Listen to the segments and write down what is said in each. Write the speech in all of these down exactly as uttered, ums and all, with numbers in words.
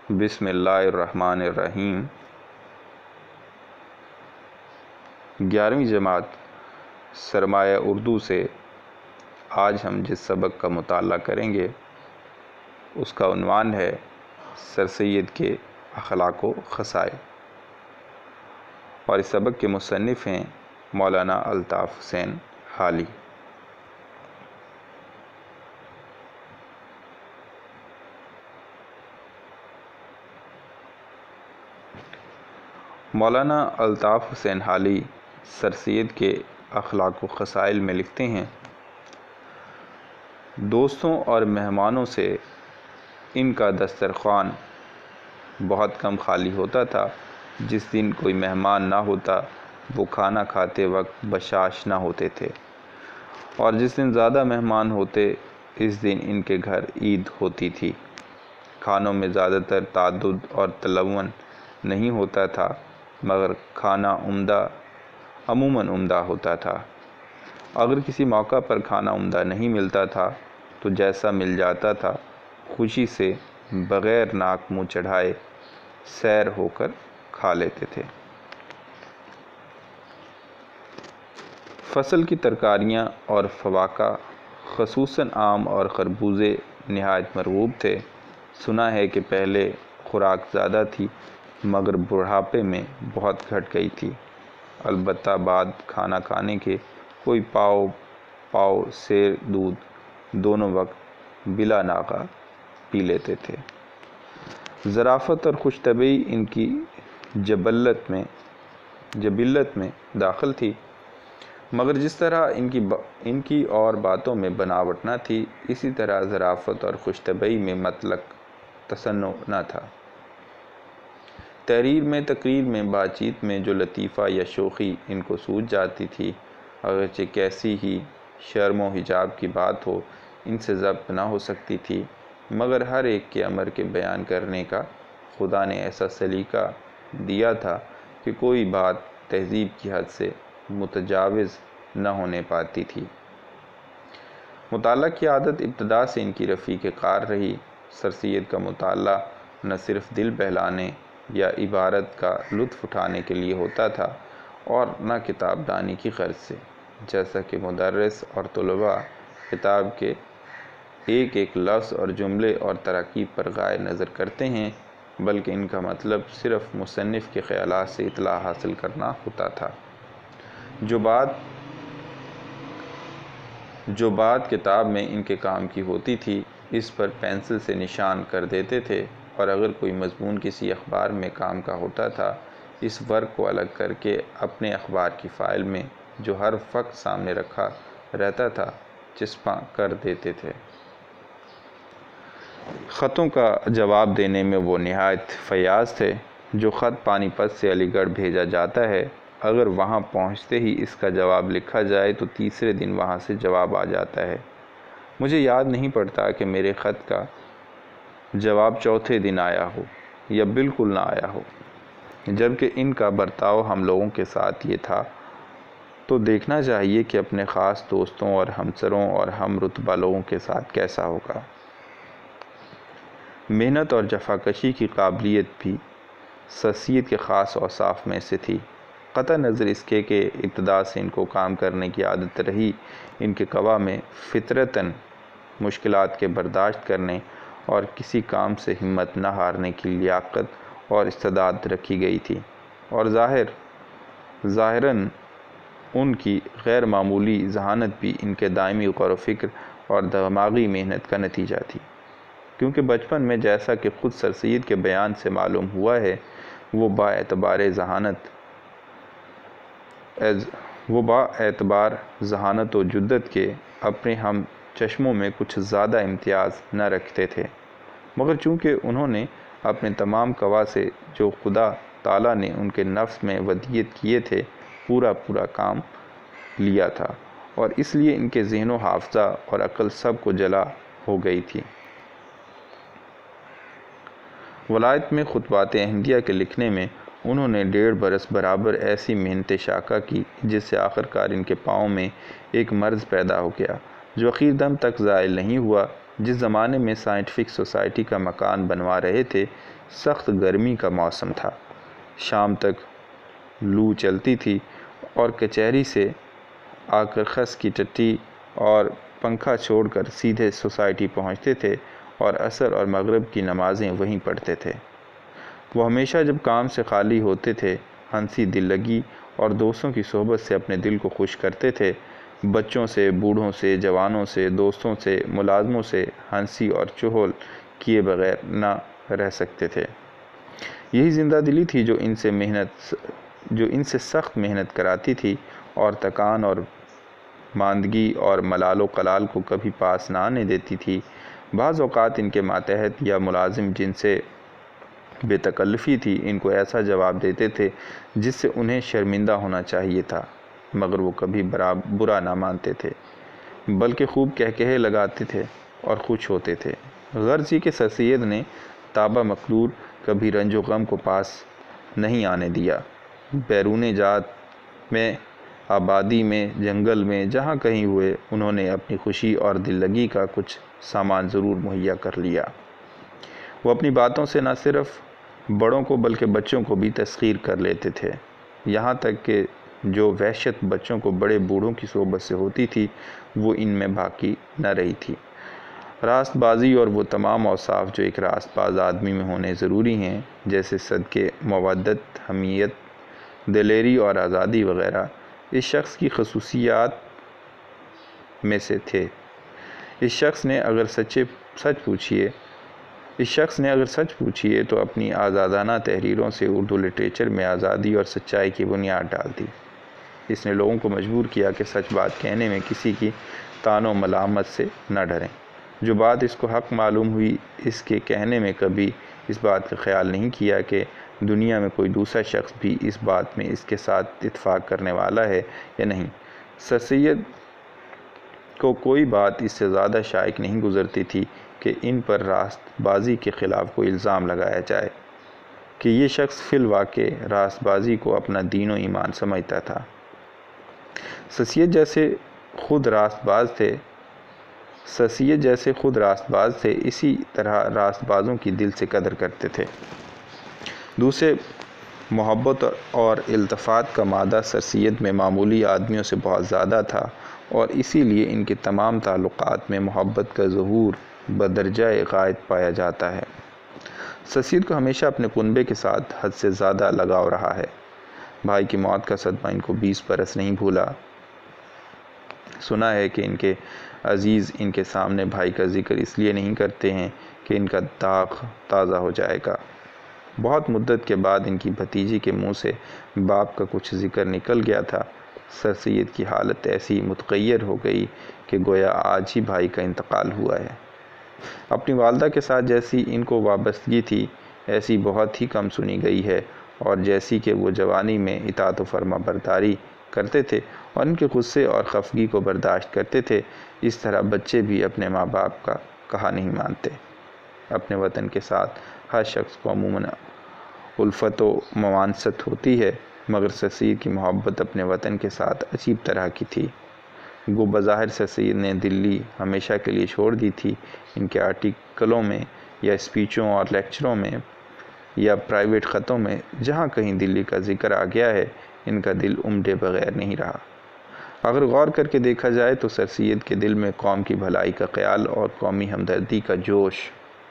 بسم اللہ الرحمن الرحیم۔ گیارہویں جماعت سرمایہ اردو سے آج ہم جس سبق کا مطالعہ کریں گے اس کا عنوان ہے سر سید کے اخلاق و خصائل، اور اس سبق کے مصنف ہیں مولانا الطاف حسین حالی۔ مولانا الطاف حسین حالی سر سید کے اخلاق و خصائل میں لکھتے ہیں، دوستوں اور مہمانوں سے ان کا دسترخوان بہت کم خالی ہوتا تھا۔ جس دن کوئی مہمان نہ ہوتا وہ کھانا کھاتے وقت بشاش نہ ہوتے تھے، اور جس دن زیادہ مہمان ہوتے اس دن ان کے گھر عید ہوتی تھی۔ کھانوں میں زیادہ تر تعدد اور تلون نہیں ہوتا تھا، مگر کھانا عمدہ عموماً عمدہ ہوتا تھا۔ اگر کسی موقع پر کھانا عمدہ نہیں ملتا تھا تو جیسا مل جاتا تھا خوشی سے بغیر ناک منہ چڑھائے سیر ہو کر کھا لیتے تھے۔ فصل کی ترکاریاں اور فواکہ خصوصاً آم اور خربوزے نہایت مرغوب تھے۔ سنا ہے کہ پہلے خوراک زیادہ تھی مگر بڑھاپے میں بہت گھٹ گئی تھی۔ البتہ بعد کھانا کھانے کے کوئی پاؤ پاؤ سیر دودھ دونوں وقت بلا ناغہ پی لیتے تھے۔ ظرافت اور خوش طبعی ان کی جبلت میں جبلت میں داخل تھی، مگر جس طرح ان کی با ان کی اور باتوں میں بناوٹ نہ تھی، اسی طرح ظرافت اور خوش طبعی میں مطلق تصنع نہ تھا۔ تحریر میں تقریر میں بات چیت میں جو لطیفہ یا شوخی ان کو سوجھ جاتی تھی، اگرچہ کیسی ہی شرم و حجاب کی بات ہو ان سے ضبط نہ ہو سکتی تھی، مگر ہر ایک کے امر کے بیان کرنے کا خدا نے ایسا سلیقہ دیا تھا کہ کوئی بات تہذیب کی حد سے متجاوز نہ ہونے پاتی تھی۔ مطالعہ کی عادت ابتدا سے ان کی رفیق کار رہی۔ سر سید کا مطالعہ نہ صرف دل بہلانے یا عبارت کا لطف اٹھانے کے لیے ہوتا تھا اور نہ کتاب دانی کی غرض سے، جیسا کہ مدرس اور طلباء کتاب کے ایک ایک لفظ اور جملے اور تراکیب پر غائب نظر کرتے ہیں، بلکہ ان کا مطلب صرف مصنف کے خیالات سے اطلاع حاصل کرنا ہوتا تھا۔ جو بات جو بات کتاب میں ان کے کام کی ہوتی تھی اس پر پینسل سے نشان کر دیتے تھے، اور اگر کوئی مضمون کسی اخبار میں کام کا ہوتا تھا اس ورق کو الگ کر کے اپنے اخبار کی فائل میں جو ہر وقت سامنے رکھا رہتا تھا چسپاں کر دیتے تھے۔ خطوں کا جواب دینے میں وہ نہایت فیاض تھے۔ جو خط پانی پت سے علی گڑھ بھیجا جاتا ہے، اگر وہاں پہنچتے ہی اس کا جواب لکھا جائے تو تیسرے دن وہاں سے جواب آ جاتا ہے۔ مجھے یاد نہیں پڑتا کہ میرے خط کا جواب چوتھے دن آیا ہو یا بالکل نہ آیا ہو۔ جبکہ ان کا برتاؤ ہم لوگوں کے ساتھ یہ تھا تو دیکھنا چاہیے کہ اپنے خاص دوستوں اور ہمسروں اور ہم رتبہ لوگوں کے ساتھ کیسا ہوگا۔ محنت اور جفاکشی کی قابلیت بھی سر سید کے خاص اوصاف میں سے تھی، قطع نظر اس کے کہ ابتدا سے ان کو کام کرنے کی عادت رہی۔ ان کے قوا میں فطرتاً مشکلات کے برداشت کرنے اور کسی کام سے ہمت نہ ہارنے کی لیاقت اور استعداد رکھی گئی تھی، اور ظاہر ظاہراً ان کی غیر معمولی ذہانت بھی ان کے دائمی غور و فکر اور دماغی محنت کا نتیجہ تھی، کیونکہ بچپن میں جیسا کہ خود سر سید کے بیان سے معلوم ہوا ہے وہ با اعتبار ذہانت وہ با اعتبار ذہانت و جدت کے اپنے ہم چشموں میں کچھ زیادہ امتیاز نہ رکھتے تھے، مگر چونکہ انہوں نے اپنے تمام قوا سے جو خدا تعالیٰ نے ان کے نفس میں ودیت کیے تھے پورا پورا کام لیا تھا، اور اس لیے ان کے ذہن و حافظہ اور عقل سب کو جلا ہو گئی تھی۔ ولایت میں خطبات احمدیہ کے لکھنے میں انہوں نے ڈیڑھ برس برابر ایسی محنت شاقہ کی جس سے آخر کار ان کے پاؤں میں ایک مرض پیدا ہو گیا جو اخیر دم تک زائل نہیں ہوا۔ جس زمانے میں سائنٹیفک سوسائٹی کا مکان بنوا رہے تھے، سخت گرمی کا موسم تھا۔ شام تک لو چلتی تھی اور کچہری سے آ کر خس کی ٹٹی اور پنکھا چھوڑ کر سیدھے سوسائٹی پہنچتے تھے اور عصر اور مغرب کی نمازیں وہیں پڑھتے تھے۔ وہ ہمیشہ جب کام سے خالی ہوتے تھے، ہنسی دل لگی اور دوستوں کی صحبت سے اپنے دل کو خوش کرتے تھے۔ بچوں سے، بوڑھوں سے، جوانوں سے، دوستوں سے، ملازموں سے ہنسی اور چہل کیے بغیر نہ رہ سکتے تھے۔ یہی زندہ دلی تھی جو ان سے محنت جو ان سے سخت محنت کراتی تھی اور تکان اور ماندگی اور ملال و قلال کو کبھی پاس نہ آنے دیتی تھی۔ بعض اوقات ان کے ماتحت یا ملازم جن سے بے تکلفی تھی ان کو ایسا جواب دیتے تھے جس سے انہیں شرمندہ ہونا چاہیے تھا، مگر وہ کبھی برا نہ مانتے تھے، بلکہ خوب کہکہے لگاتے تھے اور خوش ہوتے تھے۔ غرض یہ کہ سر سید نے تابہ مقدور کبھی رنج و غم کو پاس نہیں آنے دیا۔ بیرون جات میں، آبادی میں، جنگل میں، جہاں کہیں ہوئے، انہوں نے اپنی خوشی اور دل لگی کا کچھ سامان ضرور مہیا کر لیا۔ وہ اپنی باتوں سے نہ صرف بڑوں کو بلکہ بچوں کو بھی تسخیر کر لیتے تھے، یہاں تک کہ جو وحشت بچوں کو بڑے بوڑھوں کی صحبت سے ہوتی تھی وہ ان میں باقی نہ رہی تھی۔ راست بازی اور وہ تمام اوصاف جو ایک راست باز آدمی میں ہونے ضروری ہیں، جیسے صدقے، مودت، حمیت، دلیری اور آزادی وغیرہ، اس شخص کی خصوصیات میں سے تھے۔ اس شخص نے اگر سچے سچ پوچھیے اس شخص نے اگر سچ پوچھیے تو اپنی آزادانہ تحریروں سے اردو لٹریچر میں آزادی اور سچائی کی بنیاد ڈال دی۔ اس نے لوگوں کو مجبور کیا کہ سچ بات کہنے میں کسی کی طعن و ملامت سے نہ ڈریں۔ جو بات اس کو حق معلوم ہوئی، اس کے کہنے میں کبھی اس بات کا خیال نہیں کیا کہ دنیا میں کوئی دوسرا شخص بھی اس بات میں اس کے ساتھ اتفاق کرنے والا ہے یا نہیں۔ سر سید کو کوئی بات اس سے زیادہ شائق نہیں گزرتی تھی کہ ان پر راست بازی کے خلاف کوئی الزام لگایا جائے کہ یہ شخص فی الواقع راست بازی کو اپنا دین و ایمان سمجھتا تھا۔ سر سید جیسے خود راست باز تھے سر سید جیسے خود راست باز تھے اسی طرح راست بازوں کی دل سے قدر کرتے تھے۔ دوسرے محبت اور التفات کا مادہ سر سید میں معمولی آدمیوں سے بہت زیادہ تھا اور اسی لیے ان کے تمام تعلقات میں محبت کا ظہور بدرجہ غائب پایا جاتا ہے۔ سر سید کو ہمیشہ اپنے کنبے کے ساتھ حد سے زیادہ لگاؤ رہا ہے۔ بھائی کی موت کا صدمہ ان کو بیس برس نہیں بھولا۔ سنا ہے کہ ان کے عزیز ان کے سامنے بھائی کا ذکر اس لیے نہیں کرتے ہیں کہ ان کا داغ تازہ ہو جائے گا۔ بہت مدت کے بعد ان کی بھتیجی کے منہ سے باپ کا کچھ ذکر نکل گیا تھا۔ سر سید کی حالت ایسی متغیر ہو گئی کہ گویا آج ہی بھائی کا انتقال ہوا ہے۔ اپنی والدہ کے ساتھ جیسی ان کو وابستگی تھی ایسی بہت ہی کم سنی گئی ہے، اور جیسی کہ وہ جوانی میں اطاعت و فرما برداری کرتے تھے اور ان کے غصے اور خفگی کو برداشت کرتے تھے، اس طرح بچے بھی اپنے ماں باپ کا کہا نہیں مانتے۔ اپنے وطن کے ساتھ ہر شخص کو عموماً الفت و موانست ہوتی ہے، مگر سر سید کی محبت اپنے وطن کے ساتھ عجیب طرح کی تھی۔ گو بظاہر سر سید نے دلی ہمیشہ کے لیے چھوڑ دی تھی، ان کے آرٹیکلوں میں یا اسپیچوں اور لیکچروں میں یا پرائیویٹ خطوں میں جہاں کہیں دلی کا ذکر آ گیا ہے ان کا دل امڈے بغیر نہیں رہا۔ اگر غور کر کے دیکھا جائے تو سر سید کے دل میں قوم کی بھلائی کا خیال اور قومی ہمدردی کا جوش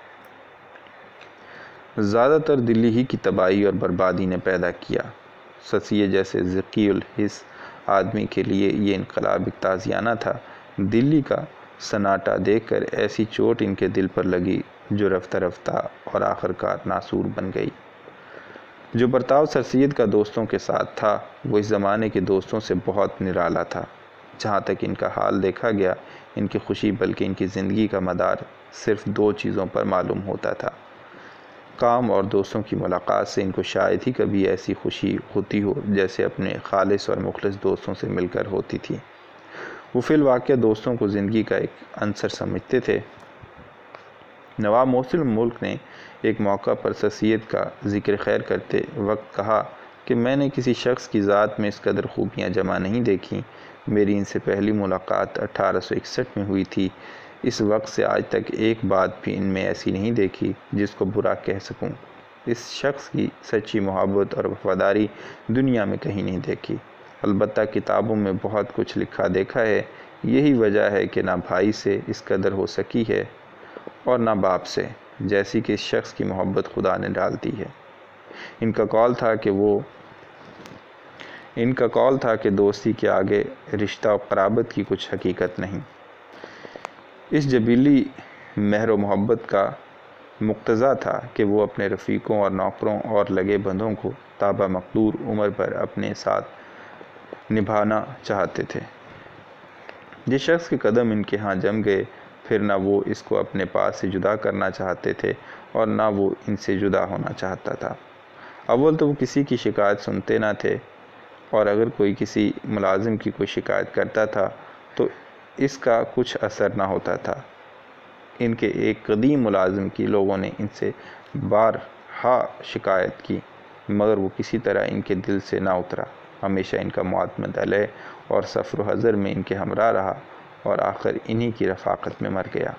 زیادہ تر دلی ہی کی تباہی اور بربادی نے پیدا کیا۔ سر سید جیسے ذکی الحس آدمی کے لیے یہ انقلاب ایک تازیانہ تھا۔ دلی کا سناٹا دیکھ کر ایسی چوٹ ان کے دل پر لگی جو رفتہ رفتہ اور آخر کار ناسور بن گئی۔ جو برتاؤ سر سید کا دوستوں کے ساتھ تھا وہ اس زمانے کے دوستوں سے بہت نرالا تھا۔ جہاں تک ان کا حال دیکھا گیا، ان کی خوشی بلکہ ان کی زندگی کا مدار صرف دو چیزوں پر معلوم ہوتا تھا، کام اور دوستوں کی ملاقات سے۔ ان کو شاید ہی کبھی ایسی خوشی ہوتی ہو جیسے اپنے خالص اور مخلص دوستوں سے مل کر ہوتی تھی۔ وہ فی الواقع دوستوں کو زندگی کا ایک عنصر سمجھتے تھے۔ نواب محسن ملک نے ایک موقع پر سر سید کا ذکر خیر کرتے وقت کہا کہ میں نے کسی شخص کی ذات میں اس قدر خوبیاں جمع نہیں دیکھیں۔ میری ان سے پہلی ملاقات اٹھارہ سو اکسٹھ میں ہوئی تھی۔ اس وقت سے آج تک ایک بات بھی ان میں ایسی نہیں دیکھی جس کو برا کہہ سکوں۔ اس شخص کی سچی محبت اور وفاداری دنیا میں کہیں نہیں دیکھی۔ البتہ کتابوں میں بہت کچھ لکھا دیکھا ہے، یہی وجہ ہے کہ نہ بھائی سے اس قدر ہو سکی ہے اور نہ باپ سے، جیسی کہ اس شخص کی محبت خدا نے ڈال دی ہے۔ ان کا قول تھا کہ وہ ان کا قول تھا کہ دوستی کے آگے رشتہ و قرابت کی کچھ حقیقت نہیں۔ اس جبیلی مہر و محبت کا مقتضا تھا کہ وہ اپنے رفیقوں اور نوکروں اور لگے بندوں کو تابع مقدور عمر پر اپنے ساتھ نبھانا چاہتے تھے۔ جس شخص کے قدم ان کے ہاں جم گئے، پھر نہ وہ اس کو اپنے پاس سے جدا کرنا چاہتے تھے اور نہ وہ ان سے جدا ہونا چاہتا تھا۔ اول تو وہ کسی کی شکایت سنتے نہ تھے، اور اگر کوئی کسی ملازم کی کوئی شکایت کرتا تھا تو اس کا کچھ اثر نہ ہوتا تھا۔ ان کے ایک قدیم ملازم کی لوگوں نے ان سے بارہا شکایت کی، مگر وہ کسی طرح ان کے دل سے نہ اترا، ہمیشہ ان کا معتمد علیہ اور سفر و حضر میں ان کے ہمراہ رہا اور آخر انہی کی رفاقت میں مر گیا۔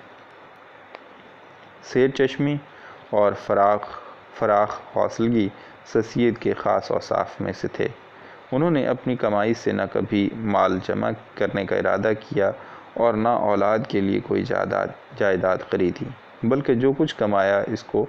سیر چشمی اور فراخ فراخ حوصلگی سید کے خاص اوصاف میں سے تھے۔ انہوں نے اپنی کمائی سے نہ کبھی مال جمع کرنے کا ارادہ کیا اور نہ اولاد کے لیے کوئی جائیداد جائیداد خریدی، بلکہ جو کچھ کمایا اس کو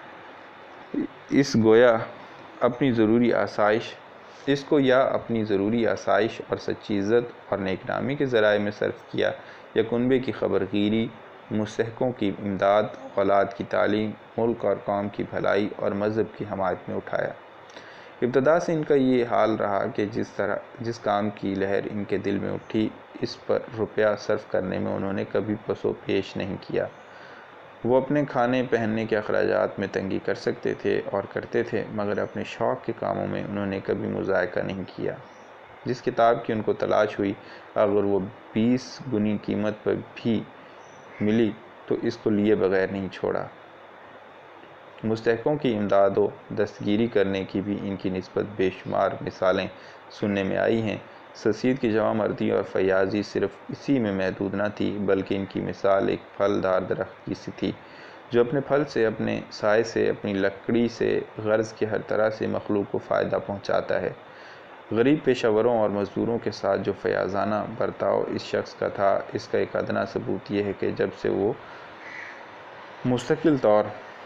اس گویا اپنی ضروری آسائش اس کو یا اپنی ضروری آسائش اور سچی عزت اور نیک نامی کے ذرائع میں صرف کیا، یا کنبے کی خبرگیری، مستحقوں کی امداد، اولاد کی تعلیم، ملک اور قوم کی بھلائی اور مذہب کی حمایت میں اٹھایا۔ ابتدا سے ان کا یہ حال رہا کہ جس طرح جس کام کی لہر ان کے دل میں اٹھی، اس پر روپیہ صرف کرنے میں انہوں نے کبھی پس و پیش نہیں کیا۔ وہ اپنے کھانے پہننے کے اخراجات میں تنگی کر سکتے تھے اور کرتے تھے، مگر اپنے شوق کے کاموں میں انہوں نے کبھی مضائقہ نہیں کیا۔ جس کتاب کی ان کو تلاش ہوئی، اگر وہ بیس گنی قیمت پر بھی ملی تو اس کو لیے بغیر نہیں چھوڑا۔ مستحقوں کی امداد و دستگیری کرنے کی بھی ان کی نسبت بے شمار مثالیں سننے میں آئی ہیں۔ سید کی جوان مردی اور فیاضی صرف اسی میں محدود نہ تھی، بلکہ ان کی مثال ایک پھل دار درخت کی سی تھی، جو اپنے پھل سے، اپنے سائے سے، اپنی لکڑی سے، غرض کے ہر طرح سے مخلوق کو فائدہ پہنچاتا ہے۔ غریب پیشہ وروں اور مزدوروں کے ساتھ جو فیاضانہ برتاؤ اس شخص کا تھا، اس کا ایک ادنا ثبوت یہ ہے کہ جب سے وہ مستقل طور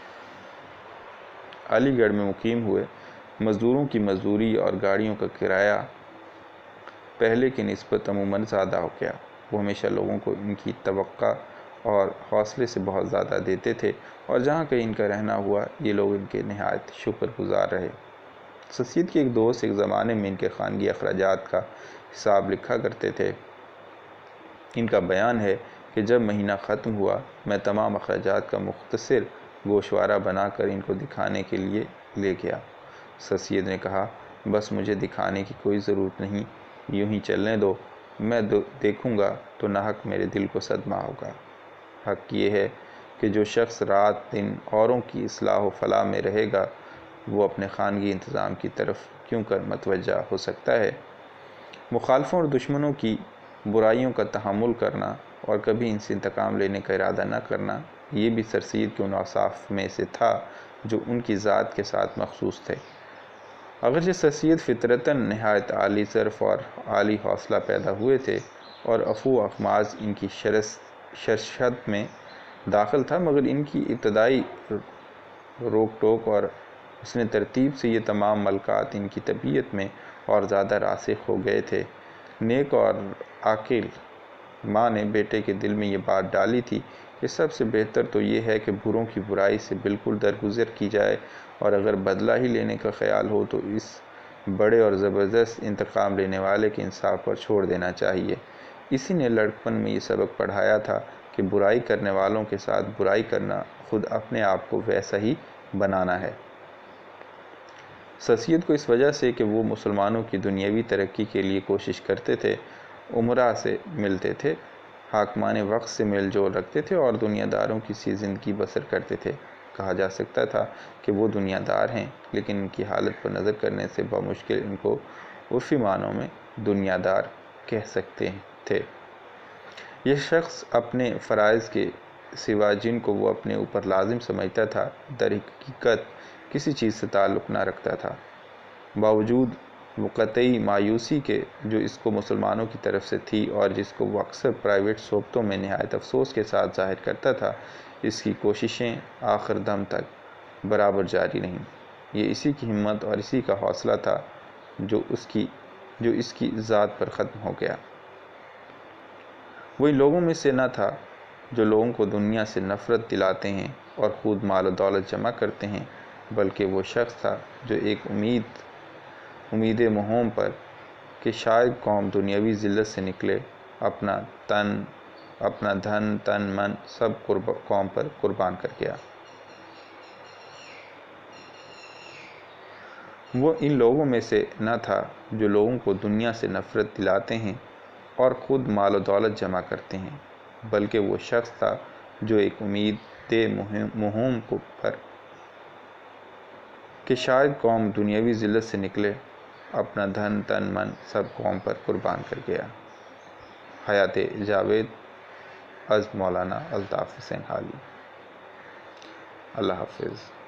علی گڑھ میں مقیم ہوئے، مزدوروں کی مزدوری اور گاڑیوں کا کرایہ پہلے کی نسبت عموماً زیادہ ہو گیا۔ وہ ہمیشہ لوگوں کو ان کی توقع اور حوصلے سے بہت زیادہ دیتے تھے، اور جہاں کہیں ان کا رہنا ہوا، یہ لوگ ان کے نہایت شکر گزار رہے۔ سید کے ایک دوست ایک زمانے میں ان کے خانگی اخراجات کا حساب لکھا کرتے تھے۔ ان کا بیان ہے کہ جب مہینہ ختم ہوا، میں تمام اخراجات کا مختصر گوشوارہ بنا کر ان کو دکھانے کے لیے لے گیا۔ سید نے کہا، بس مجھے دکھانے کی کوئی ضرورت نہیں، یوں ہی چلنے دو، میں دیکھوں گا تو ناحق میرے دل کو صدمہ ہوگا۔ حق یہ ہے کہ جو شخص رات دن اوروں کی اصلاح و فلاح میں رہے گا، وہ اپنے خانگی انتظام کی طرف کیوں کر متوجہ ہو سکتا ہے؟ مخالفوں اور دشمنوں کی برائیوں کا تحمل کرنا اور کبھی ان سے انتقام لینے کا ارادہ نہ کرنا، یہ بھی سر سید کے ان اوصاف میں سے تھا جو ان کی ذات کے ساتھ مخصوص تھے۔ اگرچہ سر سید فطرتاً نہایت عالی ظرف اور عالی حوصلہ پیدا ہوئے تھے اور عفو و اغماض ان کی شرشت میں داخل تھا، مگر ان کی ابتدائی روک ٹوک اور حسن ترتیب سے یہ تمام ملکات ان کی طبیعت میں اور زیادہ راسخ ہو گئے تھے۔ نیک اور عاقل ماں نے بیٹے کے دل میں یہ بات ڈالی تھی کہ سب سے بہتر تو یہ ہے کہ بروں کی برائی سے بالکل درگزر کی جائے، اور اگر بدلہ ہی لینے کا خیال ہو تو اس بڑے اور زبردست انتقام لینے والے کے انصاف پر چھوڑ دینا چاہیے۔ اسی نے لڑکپن میں یہ سبق پڑھایا تھا کہ برائی کرنے والوں کے ساتھ برائی کرنا خود اپنے آپ کو ویسا ہی بنانا ہے۔ سید کو اس وجہ سے کہ وہ مسلمانوں کی دنیاوی ترقی کے لیے کوشش کرتے تھے، امراء سے ملتے تھے، حاکمان وقت سے میل جول رکھتے تھے اور دنیا داروں کی سی زندگی بسر کرتے تھے۔ کہا جا سکتا تھا کہ وہ دنیا دار ہیں، لیکن ان کی حالت پر نظر کرنے سے بمشکل ان کو عرفی معنوں میں دنیا دار کہہ سکتے تھے۔ یہ شخص اپنے فرائض کے سوا جن کو وہ اپنے اوپر لازم سمجھتا تھا در حقیقت کسی چیز سے تعلق نہ رکھتا تھا، باوجود وہ قطعی مایوسی کے جو اس کو مسلمانوں کی طرف سے تھی اور جس کو وہ اکثر پرائیویٹ صحبتوں میں نہایت افسوس کے ساتھ ظاہر کرتا تھا، اس کی کوششیں آخر دم تک برابر جاری رہیں۔ یہ اسی کی ہمت اور اسی کا حوصلہ تھا جو اس کی جو اس کی ذات پر ختم ہو گیا۔ وہ ان لوگوں میں سے نہ تھا جو لوگوں کو دنیا سے نفرت دلاتے ہیں اور خود مال و دولت جمع کرتے ہیں، بلکہ وہ شخص تھا جو ایک امید امید مہم پر کہ شاید قوم دنیاوی ذلت سے نکلے، اپنا تن اپنا دھن تن من سب قوم پر قربان کر گیا۔ وہ ان لوگوں میں سے نہ تھا جو لوگوں کو دنیا سے نفرت دلاتے ہیں اور خود مال و دولت جمع کرتے ہیں، بلکہ وہ شخص تھا جو ایک امید مہم پر کہ شاید قوم دنیاوی ذلت سے نکلے، اپنا دھن تن من سب قوم پر قربان کر گیا۔ حیات جاوید از مولانا الطاف حسین حالی۔ اللہ حافظ۔